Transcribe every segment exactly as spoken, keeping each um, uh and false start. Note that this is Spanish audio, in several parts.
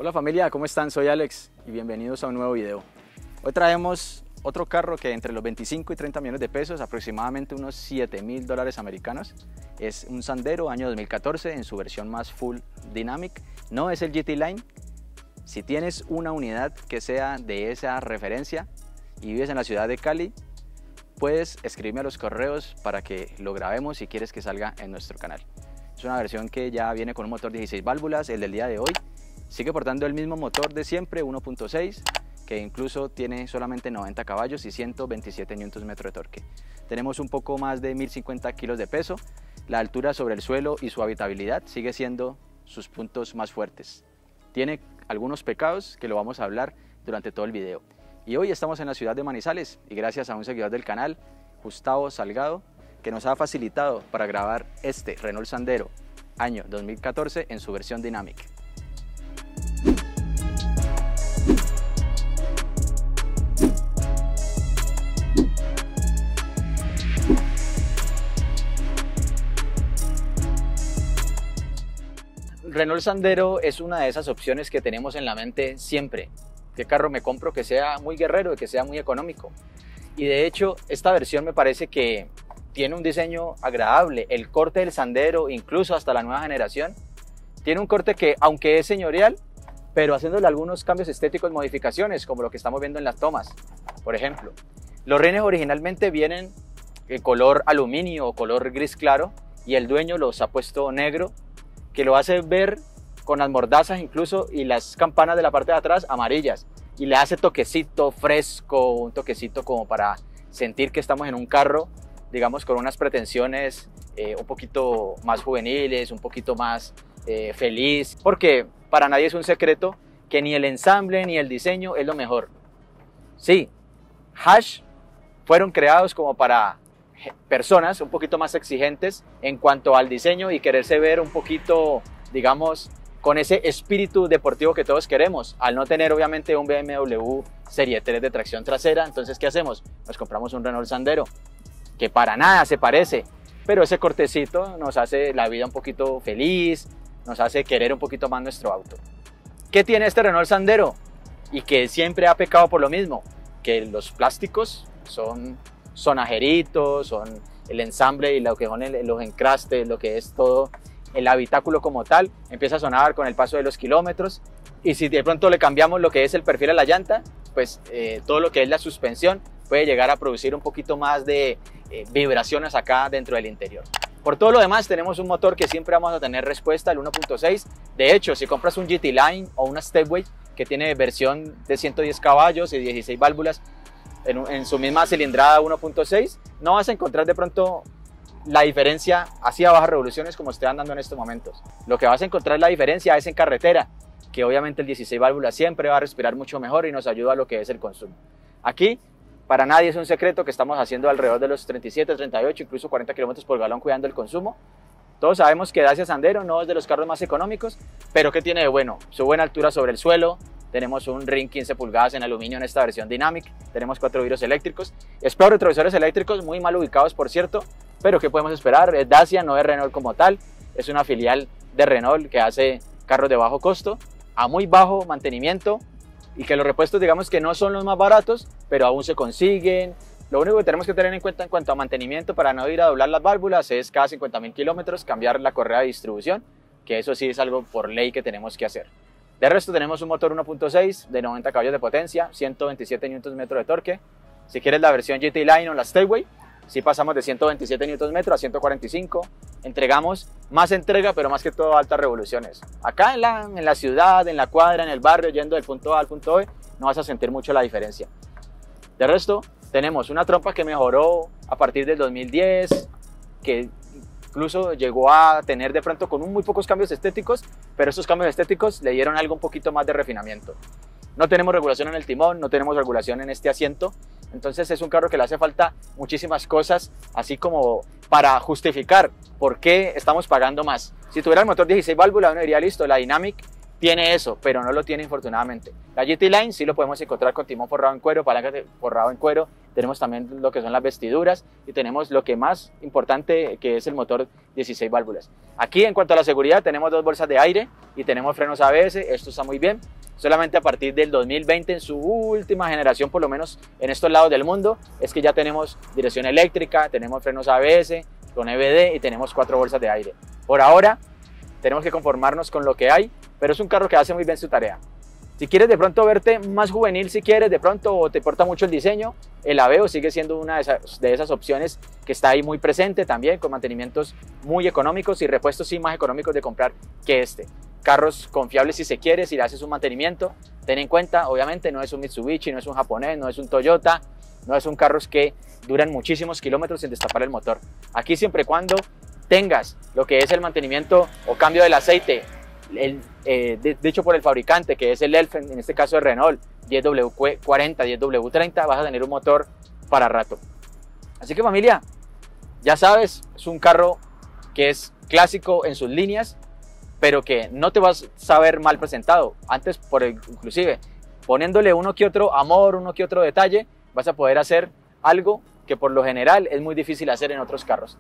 Hola familia, ¿cómo están? Soy Alex y bienvenidos a un nuevo video. Hoy traemos otro carro que entre los veinticinco y treinta millones de pesos, aproximadamente unos siete mil dólares americanos. Es un Sandero año dos mil catorce en su versión más full dynamic. No es el G T Line. Si tienes una unidad que sea de esa referencia y vives en la ciudad de Cali, puedes escribirme a los correos para que lo grabemos si quieres que salga en nuestro canal. Es una versión que ya viene con un motor dieciséis válvulas, el del día de hoy. Sigue portando el mismo motor de siempre, uno punto seis, que incluso tiene solamente noventa caballos y ciento veintisiete newton metros de torque. Tenemos un poco más de mil cincuenta kilos de peso. La altura sobre el suelo y su habitabilidad sigue siendo sus puntos más fuertes. Tiene algunos pecados que lo vamos a hablar durante todo el video. Y hoy estamos en la ciudad de Manizales y gracias a un seguidor del canal, Gustavo Salgado, que nos ha facilitado para grabar este Renault Sandero año dos mil catorce en su versión Dynamic. Renault Sandero es una de esas opciones que tenemos en la mente siempre. ¿Qué carro me compro que sea muy guerrero y que sea muy económico? Y de hecho, esta versión me parece que tiene un diseño agradable. El corte del Sandero, incluso hasta la nueva generación, tiene un corte que, aunque es señorial, pero haciéndole algunos cambios estéticos, modificaciones, como lo que estamos viendo en las tomas. Por ejemplo, los rines originalmente vienen en color aluminio o color gris claro, y el dueño los ha puesto negro, que lo hace ver con las mordazas incluso y las campanas de la parte de atrás amarillas, y le hace toquecito fresco, un toquecito como para sentir que estamos en un carro, digamos, con unas pretensiones eh, un poquito más juveniles, un poquito más eh, feliz, porque para nadie es un secreto que ni el ensamble ni el diseño es lo mejor. Sí, Hash fueron creados como para personas un poquito más exigentes en cuanto al diseño y quererse ver un poquito, digamos, con ese espíritu deportivo que todos queremos. Al no tener obviamente un B M W Serie tres de tracción trasera, entonces ¿qué hacemos? Nos compramos un Renault Sandero, que para nada se parece, pero ese cortecito nos hace la vida un poquito feliz, nos hace querer un poquito más nuestro auto. ¿Qué tiene este Renault Sandero? Y que siempre ha pecado por lo mismo, que los plásticos son sonajeritos, son el ensamble y lo que son el, los encrastes, lo que es todo el habitáculo como tal, empieza a sonar con el paso de los kilómetros, y si de pronto le cambiamos lo que es el perfil a la llanta, pues eh, todo lo que es la suspensión puede llegar a producir un poquito más de eh, vibraciones acá dentro del interior. Por todo lo demás tenemos un motor que siempre vamos a tener respuesta, el uno punto seis. De hecho, si compras un G T Line o una Stepway que tiene versión de ciento diez caballos y dieciséis válvulas, En, en su misma cilindrada uno punto seis, no vas a encontrar de pronto la diferencia así a bajas revoluciones como estoy andando en estos momentos. Lo que vas a encontrar la diferencia es en carretera, que obviamente el dieciséis válvulas siempre va a respirar mucho mejor y nos ayuda a lo que es el consumo. Aquí, para nadie es un secreto que estamos haciendo alrededor de los treinta y siete, treinta y ocho, incluso cuarenta kilómetros por galón cuidando el consumo. Todos sabemos que Dacia Sandero no es de los carros más económicos, pero ¿qué tiene de bueno? Su buena altura sobre el suelo. Tenemos un ring quince pulgadas en aluminio en esta versión Dynamic, tenemos cuatro vidrios eléctricos, espejo retrovisores eléctricos muy mal ubicados por cierto, pero ¿qué podemos esperar? Es Dacia, no es Renault como tal, es una filial de Renault que hace carros de bajo costo, a muy bajo mantenimiento, y que los repuestos digamos que no son los más baratos, pero aún se consiguen. Lo único que tenemos que tener en cuenta en cuanto a mantenimiento para no ir a doblar las válvulas es cada cincuenta mil kilómetros cambiar la correa de distribución, que eso sí es algo por ley que tenemos que hacer. De resto tenemos un motor uno punto seis de noventa caballos de potencia, ciento veintisiete newton metros de torque. Si quieres la versión G T Line o la Stepway, si pasamos de ciento veintisiete newton metros a ciento cuarenta y cinco, entregamos más entrega, pero más que todo altas revoluciones. Acá en la, en la ciudad, en la cuadra, en el barrio, yendo del punto A al punto B, no vas a sentir mucho la diferencia. De resto, tenemos una trompa que mejoró a partir del dos mil diez, que incluso llegó a tener de pronto con muy pocos cambios estéticos, pero esos cambios estéticos le dieron algo un poquito más de refinamiento. No tenemos regulación en el timón, no tenemos regulación en este asiento, entonces es un carro que le hace falta muchísimas cosas, así como para justificar por qué estamos pagando más. Si tuviera el motor dieciséis válvulas, uno diría listo, la Dynamic tiene eso, pero no lo tiene infortunadamente. La G T Line sí lo podemos encontrar con timón forrado en cuero, palanca forrado en cuero, tenemos también lo que son las vestiduras y tenemos lo que más importante, que es el motor dieciséis válvulas. Aquí en cuanto a la seguridad tenemos dos bolsas de aire y tenemos frenos A B S, esto está muy bien. Solamente a partir del dos mil veinte, en su última generación, por lo menos en estos lados del mundo, es que ya tenemos dirección eléctrica, tenemos frenos A B S con E B D y tenemos cuatro bolsas de aire. Por ahora tenemos que conformarnos con lo que hay, pero es un carro que hace muy bien su tarea. Si quieres de pronto verte más juvenil, si quieres de pronto o te importa mucho el diseño, el Aveo sigue siendo una de esas, de esas opciones que está ahí muy presente también, con mantenimientos muy económicos y repuestos sí más económicos de comprar que este. Carros confiables si se quiere, si le haces un mantenimiento. Ten en cuenta, obviamente no es un Mitsubishi, no es un japonés, no es un Toyota, no es un carros que duran muchísimos kilómetros sin destapar el motor. Aquí siempre y cuando tengas lo que es el mantenimiento o cambio del aceite, el, eh, de, dicho por el fabricante, que es el Elfen, en este caso de Renault, diez W cuarenta, diez W treinta, vas a tener un motor para rato. Así que familia, ya sabes, es un carro que es clásico en sus líneas, pero que no te vas a saber mal presentado. Antes, por el, inclusive, poniéndole uno que otro amor, uno que otro detalle, vas a poder hacer algo que por lo general es muy difícil hacer en otros carros.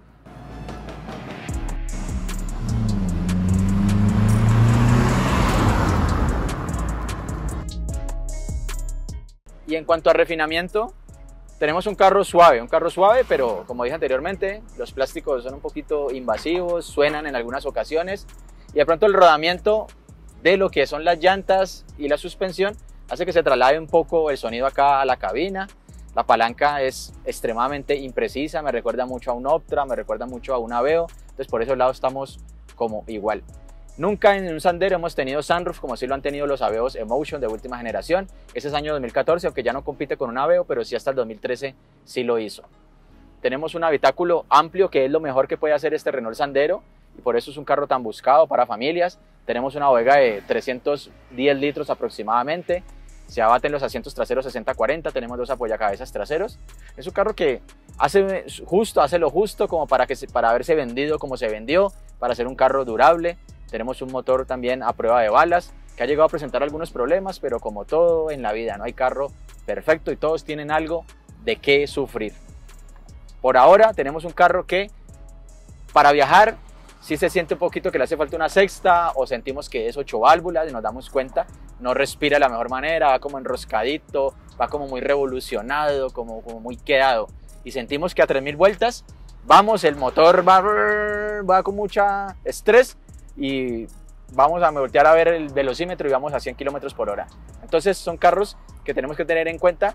Y en cuanto a refinamiento, tenemos un carro suave, un carro suave, pero como dije anteriormente, los plásticos son un poquito invasivos, suenan en algunas ocasiones, y de pronto el rodamiento de lo que son las llantas y la suspensión hace que se traslade un poco el sonido acá a la cabina. La palanca es extremadamente imprecisa, me recuerda mucho a un Optra, me recuerda mucho a un Aveo, entonces por esos lados estamos como igual. Nunca en un Sandero hemos tenido sunroof como sí lo han tenido los Aveos Emotion de última generación. Ese es año dos mil catorce, aunque ya no compite con un Aveo, pero sí hasta el dos mil trece sí lo hizo. Tenemos un habitáculo amplio, que es lo mejor que puede hacer este Renault Sandero, y por eso es un carro tan buscado para familias. Tenemos una bodega de trescientos diez litros aproximadamente, se abaten los asientos traseros sesenta cuarenta, tenemos dos apoyacabezas traseros. Es un carro que hace justo, hace lo justo como para, que se, para haberse vendido como se vendió, para ser un carro durable. Tenemos un motor también a prueba de balas, que ha llegado a presentar algunos problemas, pero como todo en la vida, no hay carro perfecto y todos tienen algo de qué sufrir. Por ahora tenemos un carro que para viajar sí se siente un poquito que le hace falta una sexta, o sentimos que es ocho válvulas y nos damos cuenta, no respira de la mejor manera, va como enroscadito, va como muy revolucionado, como, como muy quedado, y sentimos que a tres mil vueltas vamos, el motor va, va con mucha estrés y vamos a voltear a ver el velocímetro y vamos a cien kilómetros por hora. Entonces son carros que tenemos que tener en cuenta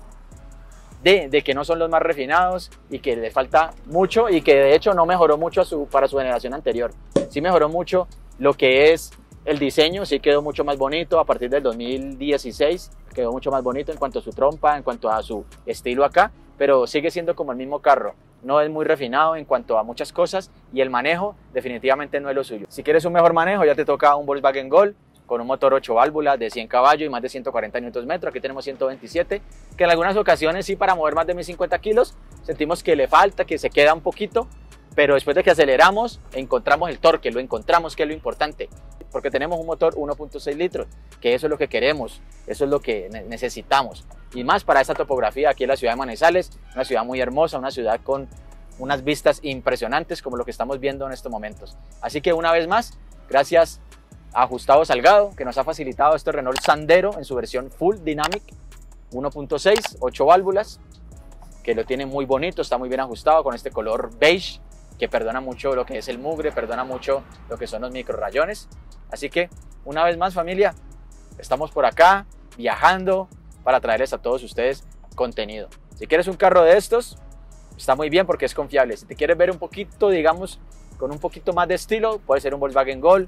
de, de que no son los más refinados y que le falta mucho, y que de hecho no mejoró mucho a su, para su generación anterior. Sí mejoró mucho lo que es el diseño, sí quedó mucho más bonito a partir del dos mil dieciséis, quedó mucho más bonito en cuanto a su trompa, en cuanto a su estilo acá, pero sigue siendo como el mismo carro. No es muy refinado en cuanto a muchas cosas y el manejo definitivamente no es lo suyo. Si quieres un mejor manejo ya te toca un Volkswagen Gol con un motor ocho válvulas de cien caballos y más de ciento cuarenta newton metros. Aquí tenemos ciento veintisiete, que en algunas ocasiones sí, para mover más de mil cincuenta kilos sentimos que le falta, que se queda un poquito, pero después de que aceleramos encontramos el torque, lo encontramos, que es lo importante, porque tenemos un motor uno punto seis litros, que eso es lo que queremos, eso es lo que necesitamos, y más para esta topografía aquí en la ciudad de Manizales, una ciudad muy hermosa, una ciudad con unas vistas impresionantes como lo que estamos viendo en estos momentos. Así que una vez más, gracias a Gustavo Salgado, que nos ha facilitado este Renault Sandero en su versión Full Dynamic uno punto seis, ocho válvulas, que lo tiene muy bonito, está muy bien ajustado con este color beige, que perdona mucho lo que es el mugre, perdona mucho lo que son los micro rayones. Así que una vez más, familia, estamos por acá viajando para traerles a todos ustedes contenido. Si quieres un carro de estos, está muy bien porque es confiable. Si te quieres ver un poquito, digamos, con un poquito más de estilo, puede ser un Volkswagen Gol.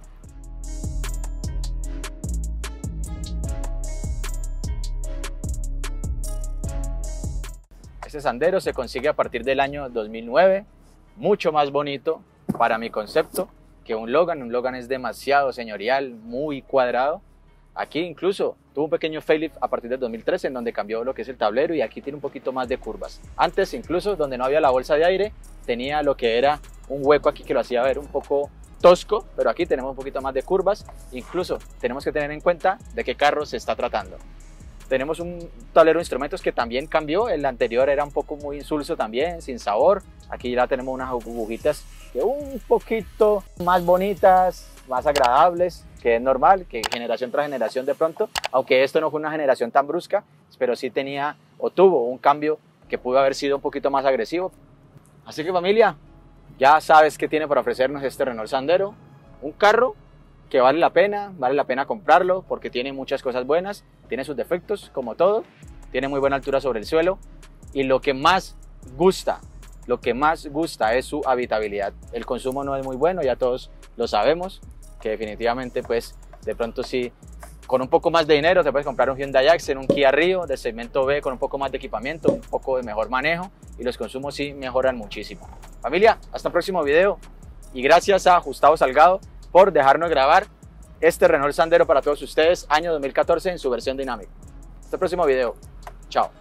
Este Sandero se consigue a partir del año dos mil nueve, mucho más bonito para mi concepto que un Logan. Un Logan es demasiado señorial, muy cuadrado. Aquí incluso tuvo un pequeño facelift a partir del dos mil trece, en donde cambió lo que es el tablero y aquí tiene un poquito más de curvas. Antes, incluso, donde no había la bolsa de aire, tenía lo que era un hueco aquí que lo hacía ver un poco tosco, pero aquí tenemos un poquito más de curvas. Incluso tenemos que tener en cuenta de qué carro se está tratando. Tenemos un tablero de instrumentos que también cambió. El anterior era un poco muy insulso también, sin sabor. Aquí ya tenemos unas agujitas que un poquito más bonitas, más agradables, que es normal, que generación tras generación de pronto, aunque esto no fue una generación tan brusca, pero sí tenía o tuvo un cambio que pudo haber sido un poquito más agresivo. Así que familia, ya sabes qué tiene para ofrecernos este Renault Sandero, un carro que vale la pena, vale la pena comprarlo porque tiene muchas cosas buenas, tiene sus defectos como todo, tiene muy buena altura sobre el suelo y lo que más gusta, lo que más gusta es su habitabilidad. El consumo no es muy bueno, ya todos lo sabemos, que definitivamente pues de pronto sí, con un poco más de dinero te puedes comprar un Hyundai Accent, un Kia Rio de segmento B con un poco más de equipamiento, un poco de mejor manejo y los consumos sí mejoran muchísimo. Familia, hasta el próximo video y gracias a Gustavo Salgado por dejarnos grabar este Renault Sandero para todos ustedes, año dos mil catorce en su versión dinámica. Hasta el próximo video. Chao.